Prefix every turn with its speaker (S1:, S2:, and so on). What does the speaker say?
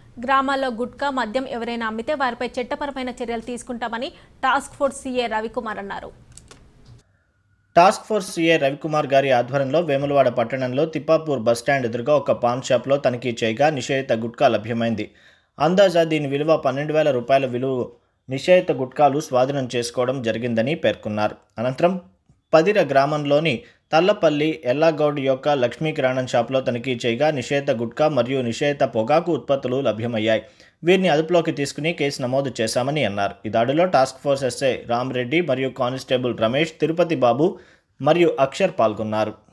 S1: గ్రామాల్లో గుట్కా మద్యం ఎవరైనా అమ్మితే వారిపై చట్టపరమైన చర్యలు తీసుకుంటామని టాస్క్ ఫోర్స్ సీఏ రవికుమార్ అన్నారు.
S2: టాస్క్ ఫోర్స్ సీఏ రవికుమార్ గారి ఆధ్వర్యంలో వేములవాడ పట్టణంలో తిప్పాపూర్ బస్టాండ్ ఎదురుగా ఒక పాన్ షాప్లో తనిఖీ చేయగా నిషేధిత గుట్కా లభ్యమైంది. అందాజా దీని విలువ 12,000 రూపాయల విలువ నిషేధిత గుట్కాలు స్వాధీనం చేసుకోవడం జరిగిందని పేర్కొన్నారు. అనంతరం పదిర గ్రామంలోని తల్లపల్లి ఎల్లాగౌడ్ యొక్క లక్ష్మీ కిరాణం షాప్లో తనిఖీ చేయగా నిషేధిత గుట్కా మరియు నిషేధిత పొగాకు ఉత్పత్తులు లభ్యమయ్యాయి. వీరిని అదుపులోకి తీసుకుని కేసు నమోదు చేశామని అన్నారు. ఈ దాడిలో టాస్క్ ఫోర్స్ ఎస్ఐ రామరెడ్డి మరియు కానిస్టేబుల్ రమేష్, తిరుపతి బాబు మరియు అక్షర్ పాల్గొన్నారు.